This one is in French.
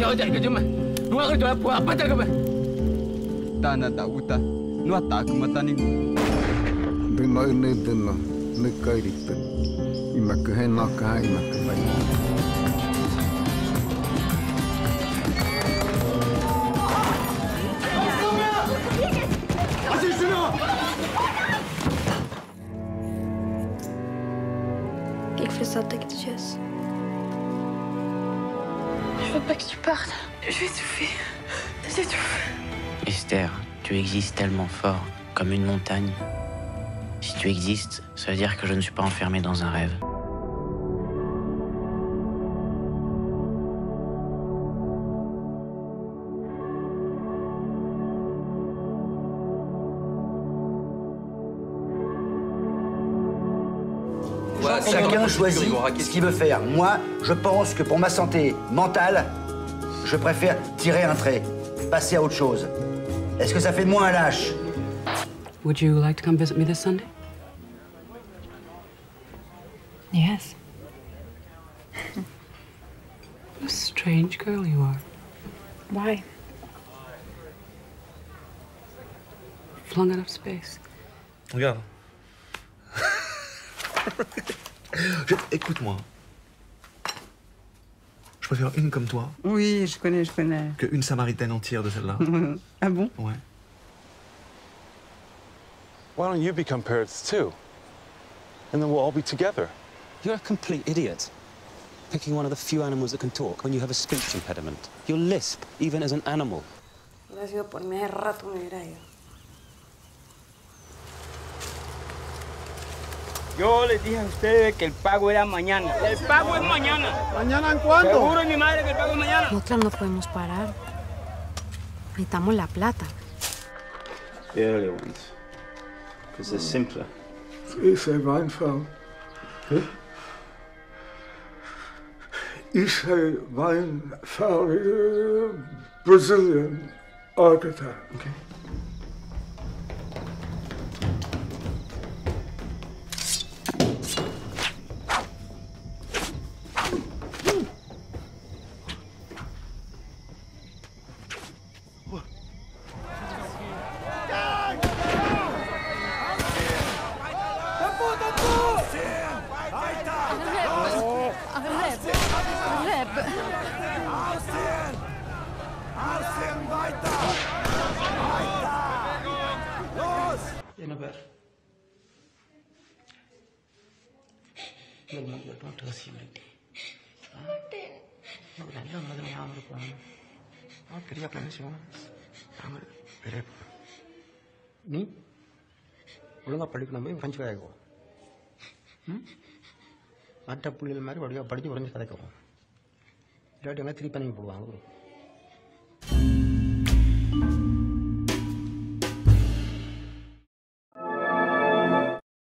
kau ajak kerja mah. Luar kerja apa tak kau? Tanah tak utah. Luar tak kemata ni. Bima ini dina, nekai ripen. Imak kehenak kah imak kebaik. İlk fırsatta gideceğiz. Je veux pas que tu partes. Je vais étouffer. J'étouffe. Esther, tu existes tellement fort, comme une montagne. Si tu existes, ça veut dire que je ne suis pas enfermé dans un rêve. Chacun choisit ce qu'il veut faire. Moi, je pense que pour ma santé mentale, je préfère tirer un trait, passer à autre chose. Est-ce que ça fait de moi un lâche? Would you like to come visit me this Sunday? Yes. What a strange girl you are. Why? Flung out of space. Regarde. Écoute-moi. Je préfère une comme toi. Oui, je connais. Qu'une samaritaine entière de celle-là. Ah bon? Ouais. Why don't you become parrots too? And then we'll all be together. You're a complete idiot. Picking one of the few animals that can talk when you have a speech impediment. You'll lisp, even as an animal. Hubiera sido por mí hace rato me hubiera ido. Yo les dije a ustedes que el pago era mañana. El pago es mañana. ¿Mañana en cuándo? Seguro mi madre que el pago es mañana. Nosotras no podemos parar. Necesitamos la plata. The earlier ones. Because they're simpler. Ist ein Weinfall. Ist ein Weinfall, Brazilian architect. Okay. நீ ஒழுங்காக படிக்கணும் போய் ஃப்ரெஞ்சு கதைக்குவோம் மற்ற புள்ளிகள் மாதிரி படித்து உடஞ்சி கதைக்குவோம் இல்லாட்டி எல்லாம் திருப்பி பண்ணி போடுவாங்க